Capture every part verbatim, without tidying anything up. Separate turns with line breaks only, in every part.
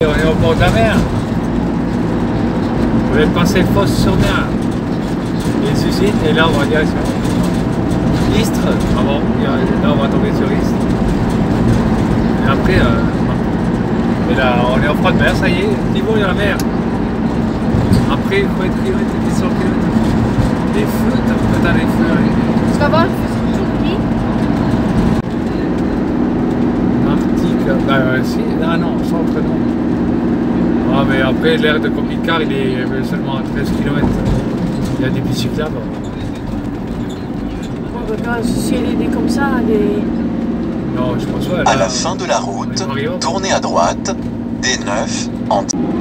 On est au bord de la mer. On va passer Fos-sur-Mer, les usines, et là on va en direction Istres. Ah bon, là on va tomber sur Istres. Et après, euh, et là on est en front de mer, ça y est, niveau de la mer. Après, il faut être kilomètres, dix kilomètres. Les feux, t'as les feux. Allez.
Tu vas voir, il fait toujours
Arctique, bah euh, si, ah non, centre non. Ah mais après l'aire de camping-car il est seulement à treize kilomètres. Il y a des pistes cyclables.
Ouais, bah, si elle est comme ça, elle est...
Non, je pense pas.
À la fin de la route, tournez à droite, D neuf, en...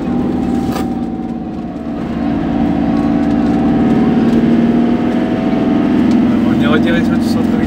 On est en direction du centre-ville.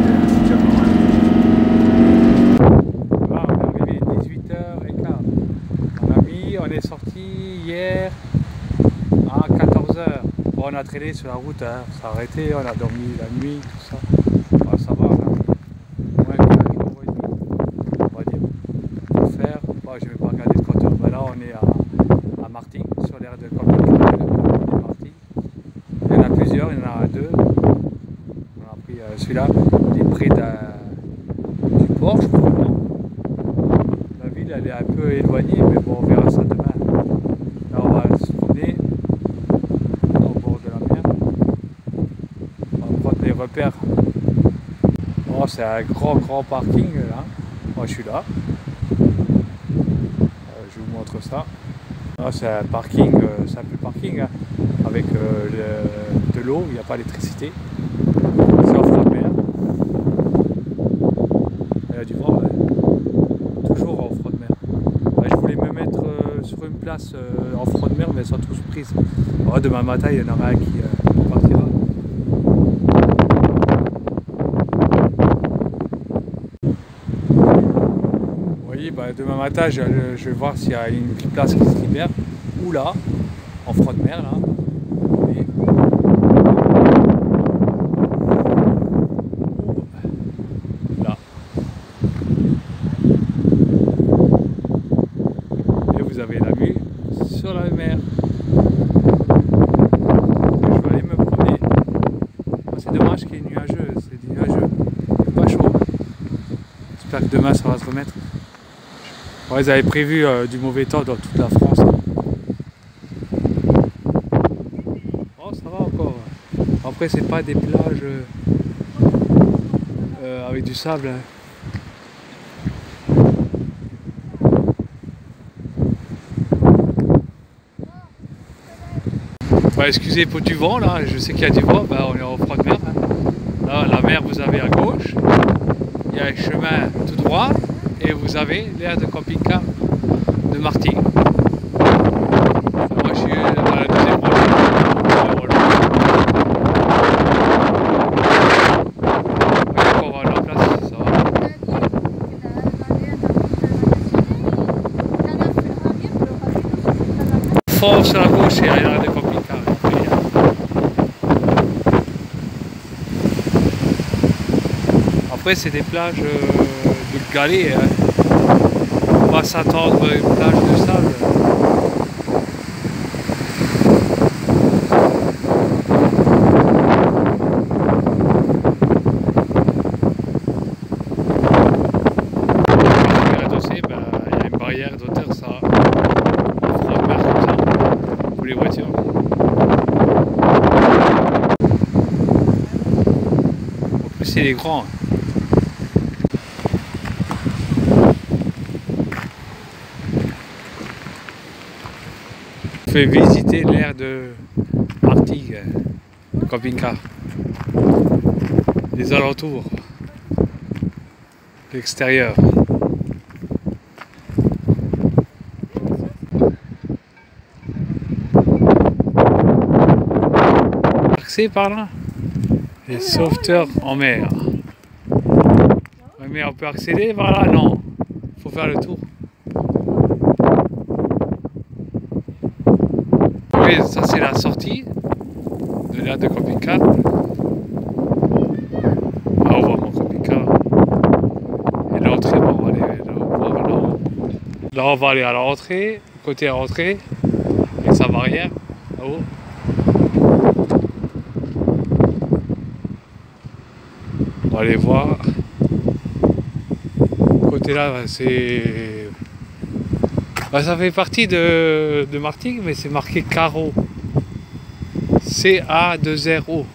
Là, on est arrivé à dix-huit heures quinze. On a mis, on est sorti hier à quatorze heures. Bon, on a traîné sur la route, hein. On s'est arrêté, on a dormi la nuit, tout ça. Bon, ça va, on a moins qu'un jour et demi, on va dire. Pour faire, bon, je ne vais pas regarder le compteur, mais là on est à, à Martigues, sur l'aire de camping-car de Martigues. Il y en a plusieurs, il y en a deux. On a pris euh, celui-là, il est près du port, je crois. Non, la ville elle est un peu éloignée, mais bon, on verra ça demain. Là on va se promener au bord de la mer. On va prendre des repères. Oh, c'est un grand grand parking là. Moi je suis là. Euh, je vous montre ça. Ah, c'est un parking, euh, simple parking hein, avec euh, le, de l'eau, il n'y a pas d'électricité. C'est en front de mer. Il y a du vent, ouais. Toujours en front de mer. Ouais, je voulais me mettre euh, sur une place euh, en front de mer, mais elles sont tous prises. Ouais, demain matin, il y en aura un qui euh, partira. Oui, bah, demain matin, je, je vais voir s'il y a une petite place qui se libère. Ou là, en front de mer, là. Vous avez la vue sur la mer. Je vais aller me promener. C'est dommage qu'il y ait nuageux, c'est nuageux. Pas chaud. J'espère que demain ça va se remettre. Ouais, ils avaient prévu euh, du mauvais temps dans toute la France. Oh, ça va encore. Après, c'est pas des plages euh, euh, avec du sable. Hein. Bah, excusez pour du vent là, je sais qu'il y a du vent, bah, on est en front de mer. Hein. Là, la mer vous avez à gauche, il y a un chemin tout droit et vous avez l'aire de camping-car de Martigues. Moi je suis dans la deuxième rôle. Encore la place, ça va. Fort sur la gauche et l'aire de camping-car. Après c'est des plages euh, de galets, hein. On va s'attendre à une plage de sable. Adossé, ben, il y a une barrière d'auteur, ça on fera une mer comme ça pour les voitures. En plus il est grand. On fait visiter l'aire de Martigues, camping-car, les alentours, l'extérieur. C'est par là, les sauveteurs en mer. Mais on peut accéder par là, non, il faut faire le tour. Oui, ça c'est la sortie de l'aire de camping-car. Là on voit mon camping-car. Et l'entrée, on va aller là, là, là on va aller à l'entrée. côté à l'entrée, avec sa barrière, là-haut. On va aller voir. Côté là, c'est... Bah, ça fait partie de, de Martigues, mais c'est marqué Carreau. C A deux R O.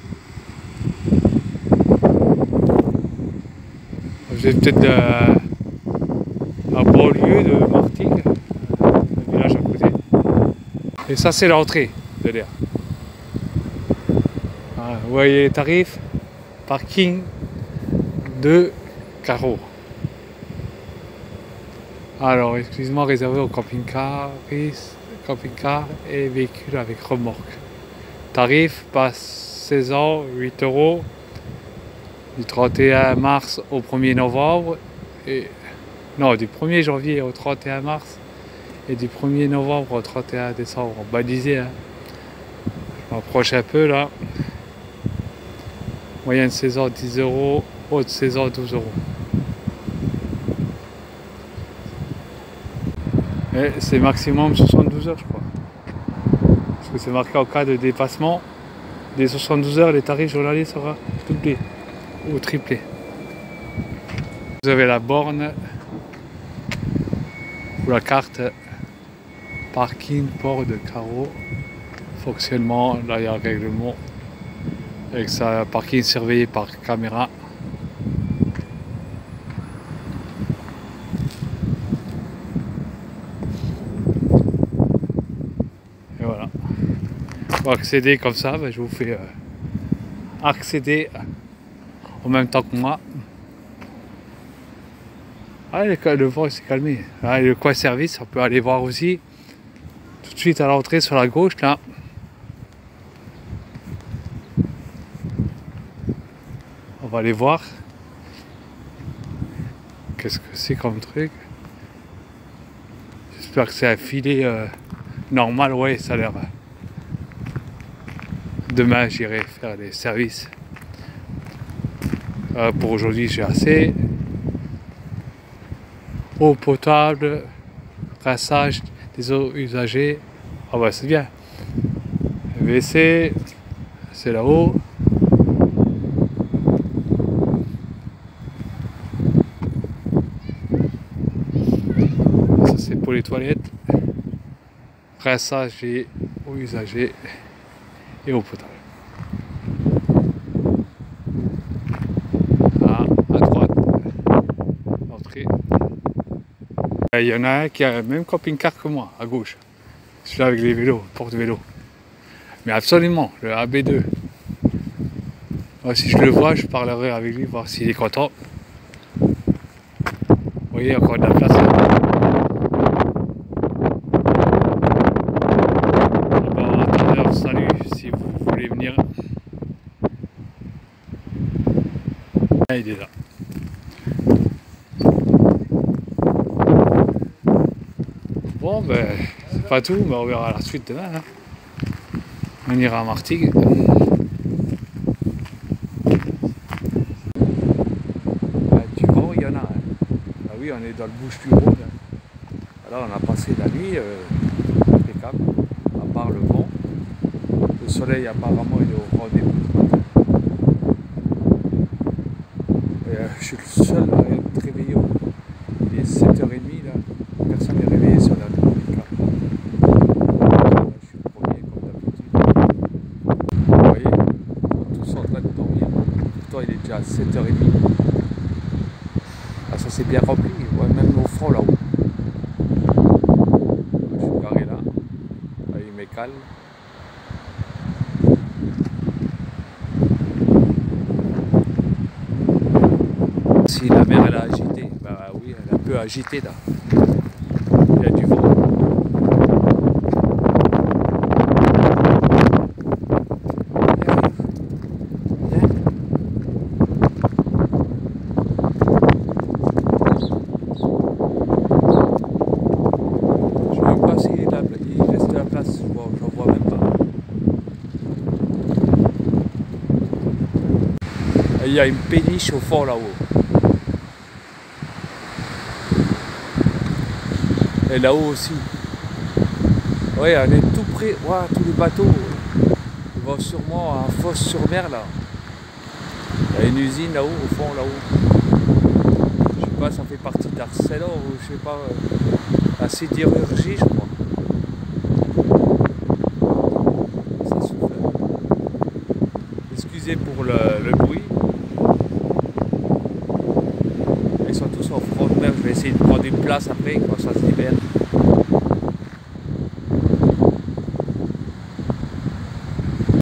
Vous êtes peut-être de la banlieue de Martigues, le village à côté. Et ça, c'est l'entrée de l'air. Voilà, vous voyez les tarifs, parking de Carreau. Alors, exclusivement réservé aux camping-cars, camping-car et véhicules avec remorque. Tarif, passe seize ans, huit euros, du trente et un mars au premier novembre, et non, du premier janvier au trente et un mars, et du premier novembre au trente et un décembre, balisé. Hein. Je m'approche un peu là. Moyenne saison dix euros, haute saison douze euros. Et c'est maximum soixante-douze heures, je crois. Parce que c'est marqué en cas de dépassement des soixante-douze heures, les tarifs journaliers sera doublé ou triplé. Vous avez la borne ou la carte parking port de Carreau. Fonctionnement, là il y a un règlement avec sa parking surveillé par caméra. Et voilà. Pour accéder comme ça, ben, je vous fais euh, accéder en même temps que moi. Ah, le, le vent s'est calmé. Ah, le coin service, on peut aller voir aussi. Tout de suite à l'entrée sur la gauche là. On va aller voir. Qu'est-ce que c'est comme truc? J'espère que c'est un filet euh, normal. Ouais, ça a l'air. Demain, j'irai faire les services. Euh, pour aujourd'hui, j'ai assez. Eau potable, rinçage des eaux usagées. Ah bah c'est bien. W C, c'est là-haut. Ça c'est pour les toilettes. Rinçage et eau usagée et eau potable. Ah, à droite, l'entrée. Il y en a un qui a le même camping-car que moi, à gauche. Celui-là avec les vélos, porte-vélo. Mais absolument, le A B deux. Alors, si je le vois, je parlerai avec lui, voir s'il est content. Vous voyez, encore de la place. Bon, attendez, salut, si vous voulez venir. Ah, il est là. Bon, ben, c'est pas tout, mais on verra la suite demain. Hein. On ira à Martigues. Ah, du vent, il y en a. Hein. Ah oui, on est dans le Bouches-du-Rhône. Alors, on a passé la nuit euh, impeccable, à part le vent. Le soleil, apparemment, il est au rendez-vous. Euh, je suis le seul à être réveillé. Il est sept heures trente là. Personne n'est réveillé sur la camping-car. Je suis le premier comme d'habitude. Vous voyez, tous en train de dormir. Pourtant il est déjà sept heures trente. Ah, ça c'est bien rempli, ouais, même au fond là-haut. Je suis garé là, avec mes cales. Si la mer elle a agité, bah oui, elle a un peu agité là. Il y a du vent. Je ne sais même pas s'il reste de la place, je n'en vois même pas. Il y a une péniche au fond là-haut. Et là-haut aussi. Ouais, on est tout près. Ouah, tous les bateaux ils vont sûrement à Fos-sur-Mer là. Il y a une usine là-haut, au fond là-haut. Je sais pas, ça fait partie d'Arcelor ou je sais pas. La sidérurgie, je crois. Ça souffle. Excusez pour le, le bruit. Ils sont tous en front de mer. Je vais essayer de prendre une place après quand ça se libère.